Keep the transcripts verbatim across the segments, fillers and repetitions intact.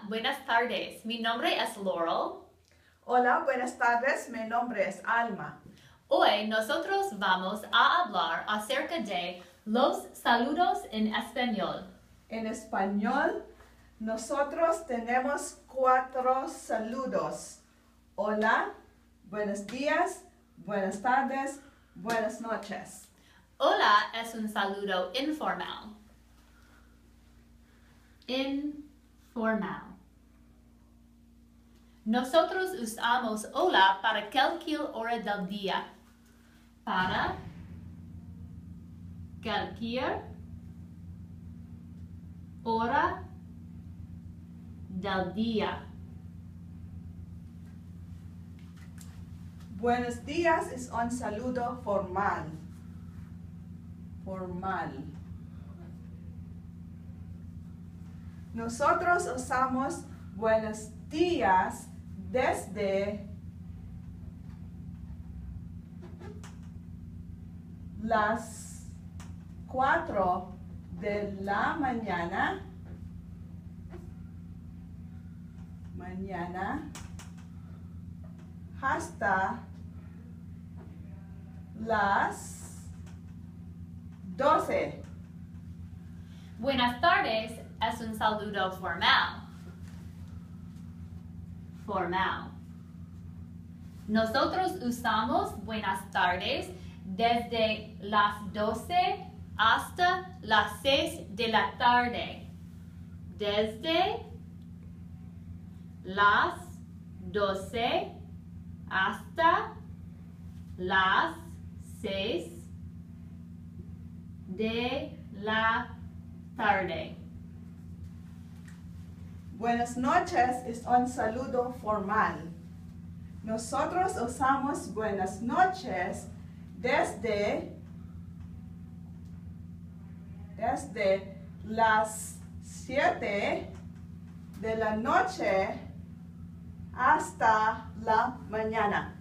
buenas tardes. Mi nombre es Laurel. Hola, buenas tardes. Mi nombre es Alma. Hoy nosotros vamos a hablar acerca de los saludos en español. En español, nosotros tenemos cuatro saludos. Hola, buenos días, buenas tardes, buenas noches. Hola es un saludo informal. Informal. Nosotros usamos hola para cualquier hora del día. Para cualquier hora del día. Buenos días es un saludo formal. Formal. Nosotros usamos buenos días desde las cuatro de la mañana, mañana hasta las doce. Buenas tardes es un saludo formal. Formal. Nosotros usamos buenas tardes desde las doce hasta las seis de la tarde. Desde las doce hasta las seis de la tarde. Buenas noches es un saludo formal. Nosotros usamos buenas noches desde, desde las siete de la noche hasta la mañana.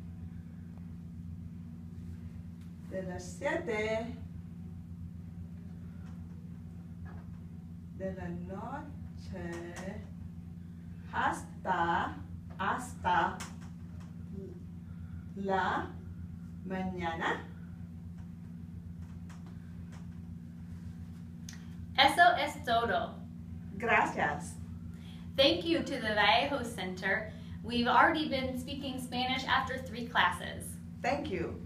De las siete de la noche hasta, hasta la mañana. Eso es todo. Gracias. Thank you to the Vallejo Center. We've already been speaking Spanish after three classes. Thank you.